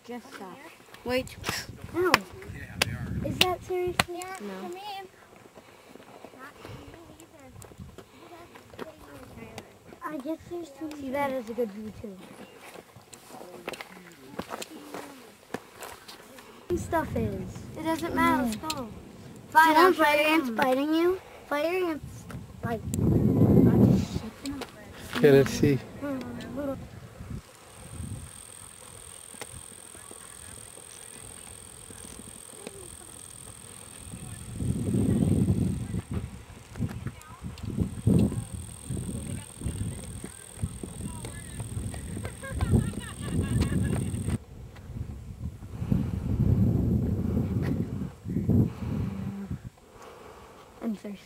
Just stop. Wait. Ow. Is that seriously? No. I guess there's some. See, that is a good view too. Stuff is. It doesn't matter. Let's go. Fine, I'm fire ants biting you. Fire ants bite. Okay, let's see. I'm thirsty.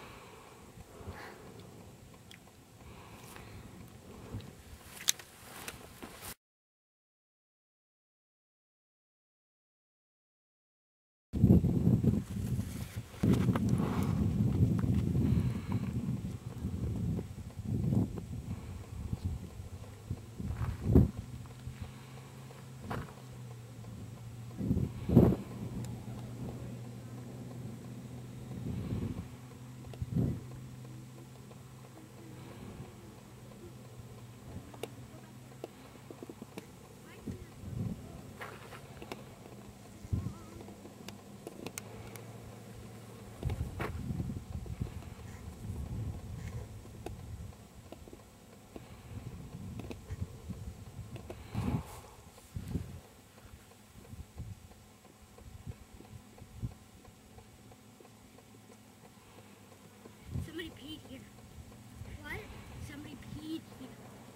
Somebody peed here. What? Somebody peed here.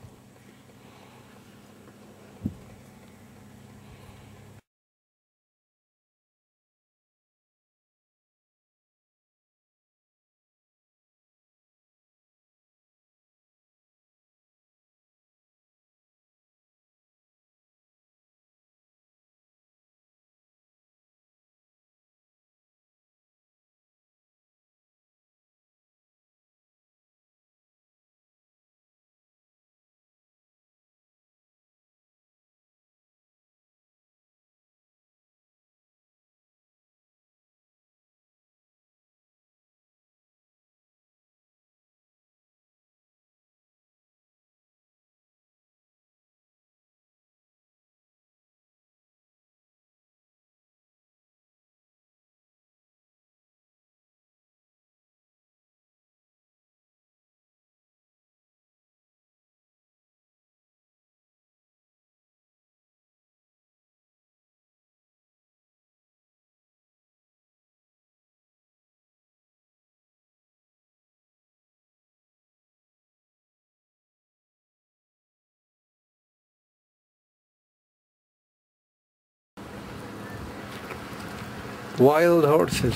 Wild horses.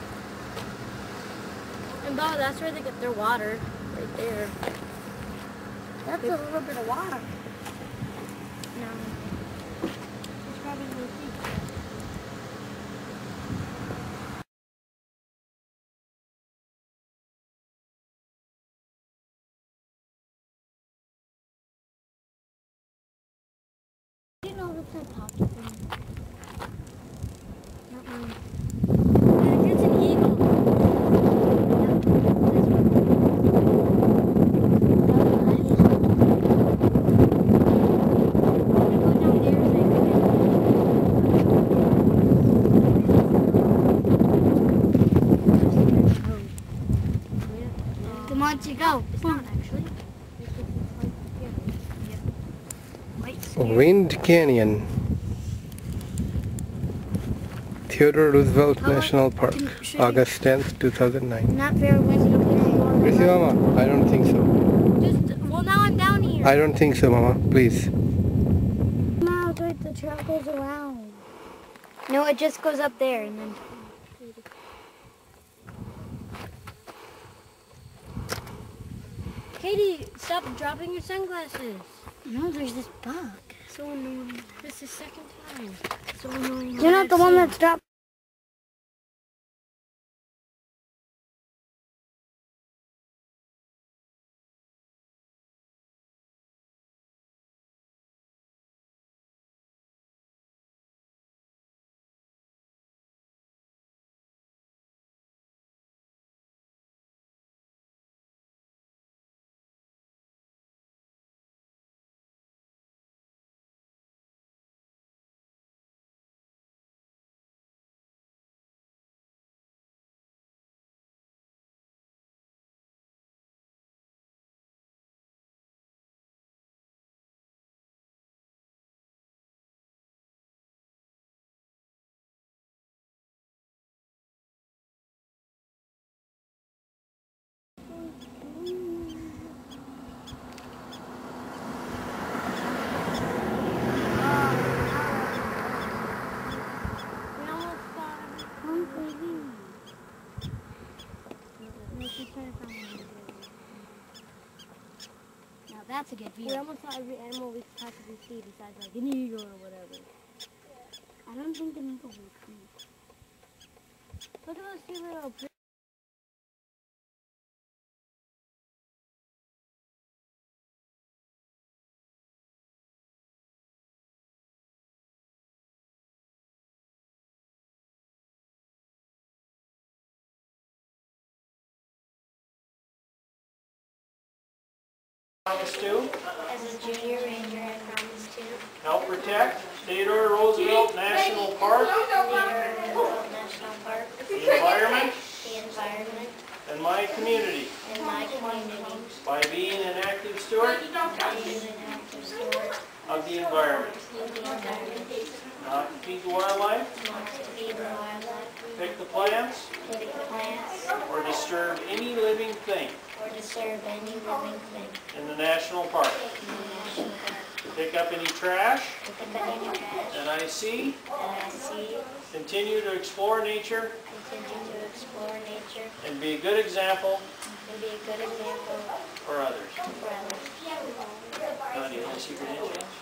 And Bob, that's where they get their water. Right there. That's a little bit of water. No. It's probably no sea. You know what's that poppy thing? It's an eagle. Come on, you go. It's not actually. Wind Canyon. Theodore Roosevelt National Park, August 10th, 2009. Not very windy up there. Chrissy Mama, I don't think so. Well, now I'm down here. I don't think so, Mama. Please. No, the trail goes around. No, it just goes up there and then. Katie, stop dropping your sunglasses. No, there's this bug. So annoying. This is second time. So annoying. You're not the one that's dropped. That's a good view. We almost saw every animal we could possibly see besides like an eagle or whatever. I don't think an eagle would see. Look at those two little Promise to As a junior ranger, I promise to help protect Theodore Roosevelt National Park, Theodore Roosevelt National Park, the environment, the environment, and my community and my community, by being an active steward and being an active steward of the environment, of the environment, not to feed the wildlife, not to feed the wildlife, pick the plants, pick the plants, or disturb any living thing or disturb any living thing in the national park. in the national park. Pick up any trash Pick up any trash that I see, that I see, continue to explore nature, continue to explore nature, and be a good example and be a good example for others. for others. Honey, you want to see your